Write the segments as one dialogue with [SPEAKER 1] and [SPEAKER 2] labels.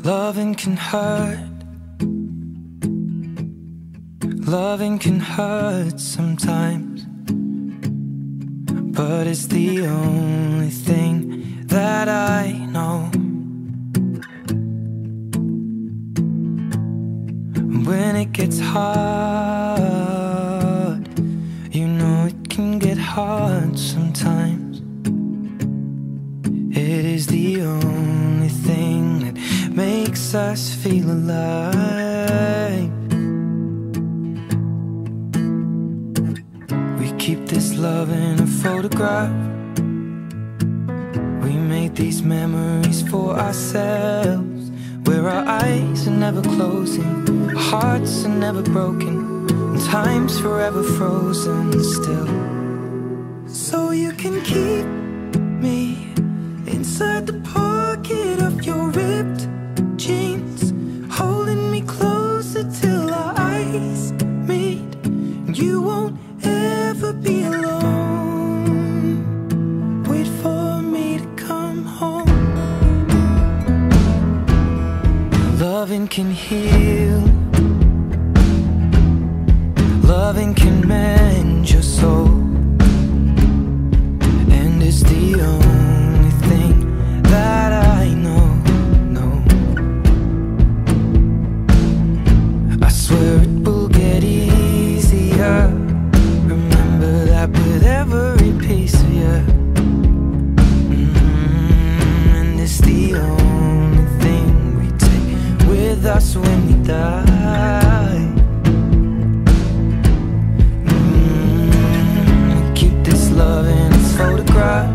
[SPEAKER 1] Loving can hurt. Loving can hurt sometimes, but it's the only thing that I know. When it gets hard, you know it can get hard sometimes. It is the only thing that makes us feel alive. We keep this love in a photograph. We made these memories for ourselves, where our eyes are never closing, our hearts are never broken, and time's forever frozen still. So you can keep me inside the pocket of your ripped jeans, holding me closer till our eyes meet. You won't ever be alone. Wait for me to come home. Loving can heal. Loving can mend your soul, and it's the only thing that I know. I swear it will get easier. Remember that with every piece of you. And it's the only thing we take with us when we die. We keep this love in its photograph.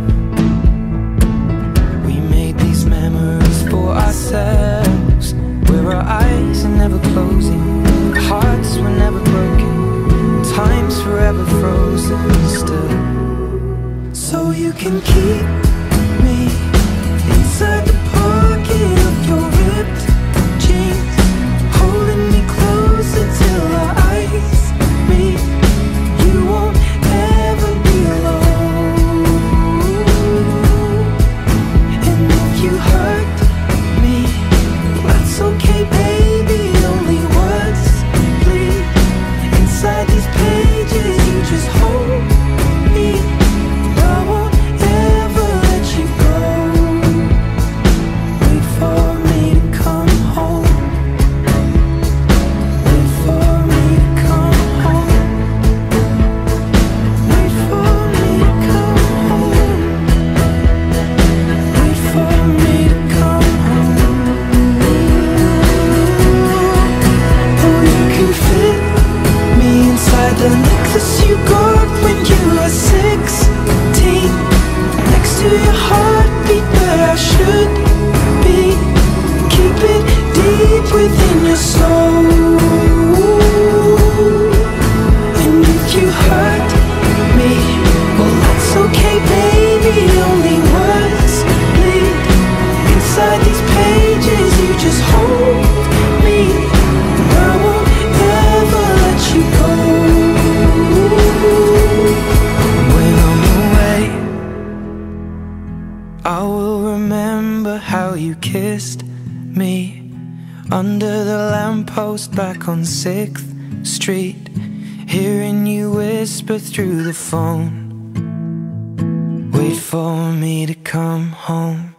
[SPEAKER 1] We made these memories for ourselves, where our eyes are never closing, our hearts were never broken, time's forever frozen still. So you can keep me inside the pocket of your ripped jeans, holding me closer till our eyes meet. You won't ever be alone. And if you hurt me, that's okay, baby. Only words bleed inside these pages. You just hold me. I won't ever let you go. Wait for me to come home. Wait for me to come home. Wait for me to come home. Wait for me to come home. Oh, you can fit me inside the necklace you got when you were 16, next to your heartbeat where I should be. Keep it deep within your soul. And if you hurt me, well, that's okay, baby. Only words bleed inside these pages. You just hold me. I won't ever let you go. When I'm away, I will remember how you kissed me under the lamppost back on 6th Street, hearing you whisper through the phone. Wait for me to come home.